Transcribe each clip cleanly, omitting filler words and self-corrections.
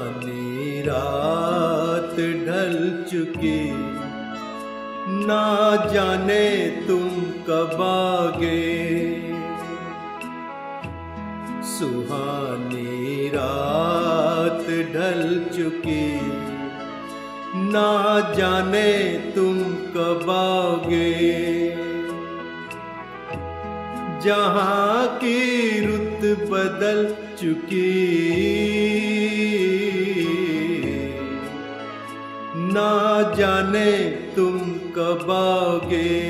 सुहानी रात ढल चुकी, ना जाने तुम कब आओगे। सुहानी रात ढल चुकी, ना जाने तुम कब आओगे। जहाँ की रुत बदल चुकी, ना जाने तुम कब आओगे।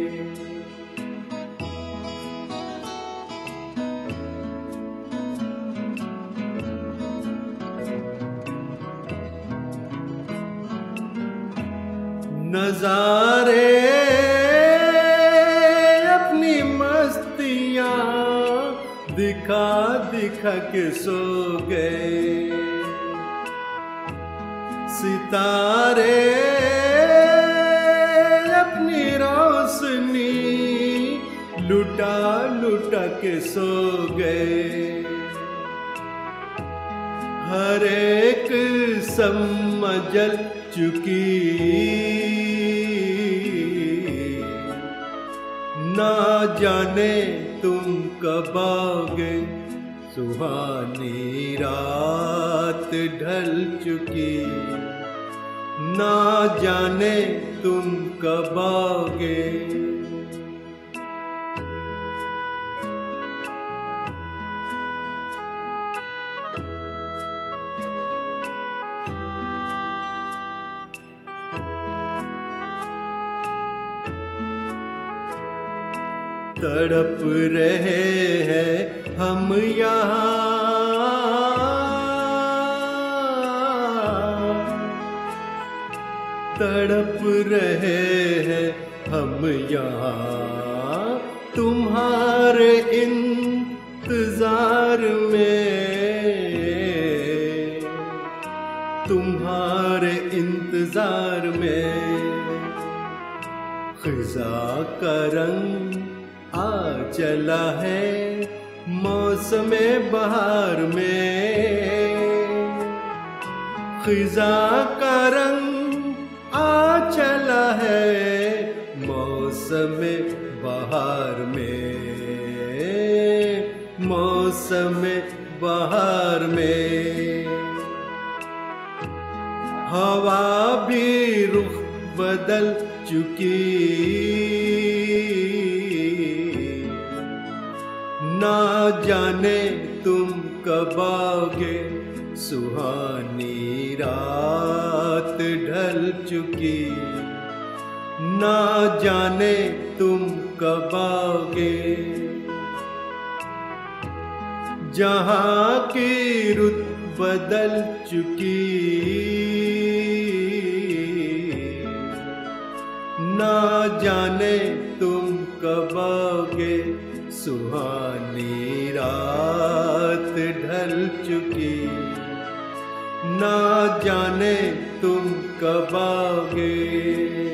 नजारे अपनी मस्तियाँ दिखा दिखा के सो गए। सितारे अपनी रोशनी लुटा लुटा के सो गए। हर एक समझल चुकी, ना जाने तुम कब आओगे। सुहानी रात ढल चुकी, ना जाने तुम कब आओगे। तड़प रहे हैं हम यहाँ, तड़प रहे हैं हम यहाँ तुम्हारे इंतजार में, तुम्हारे इंतजार में। खिज़ा का रंग आ चला है मौसम बहार में। खिज़ा का रंग आ चला है मौसम बहार में, मौसम बहार में। हवा भी रुख बदल चुकी, ना जाने तुम कब आओगे। सुहानी रात ढल चुकी, ना जाने तुम कब आओगे। जहाँ की रुत बदल चुकी, ना जाने तुम कब आओगे। सुहानी रात ढल चुकी, ना जाने तुम कब आओगे।